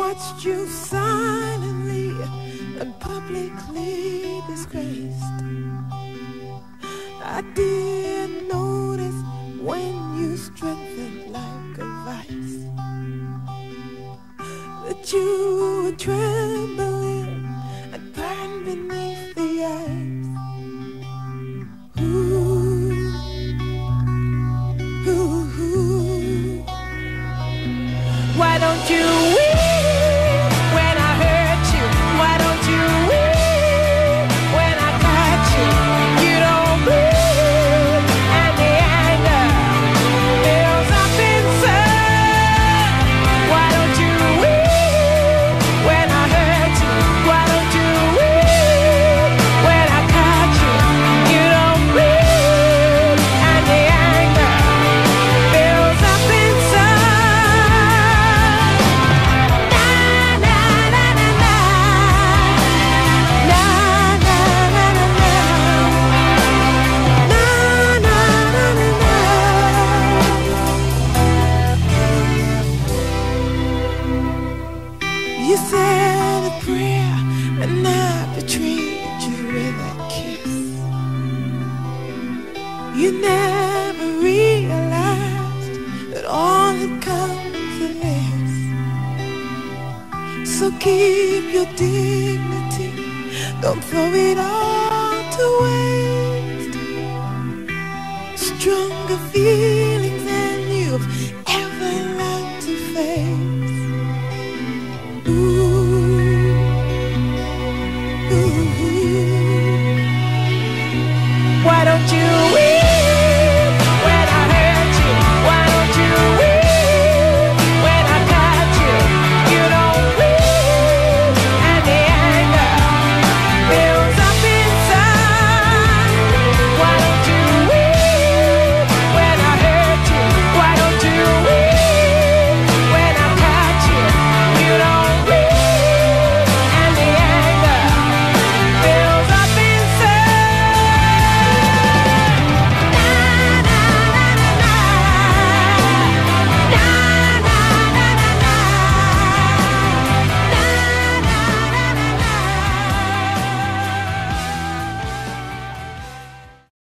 watched you silently and publicly disgraced. I did notice when you strengthened like a vice, that you were trembling and burned beneath the ice. Ooh, ooh, ooh. Why don't you weep when I hurt you? Why don't you weep when I cut you? You don't bleed, and the anger builds up inside. Why don't you weep when I hurt you? Why don't you weep when I cut you? You don't bleed, and the anger builds up inside. You said a prayer and I betrayed you with a kiss. You never realized that all had come to this. So keep your dignity, don't throw it all to waste. Stronger feelings than you've ever learned to face.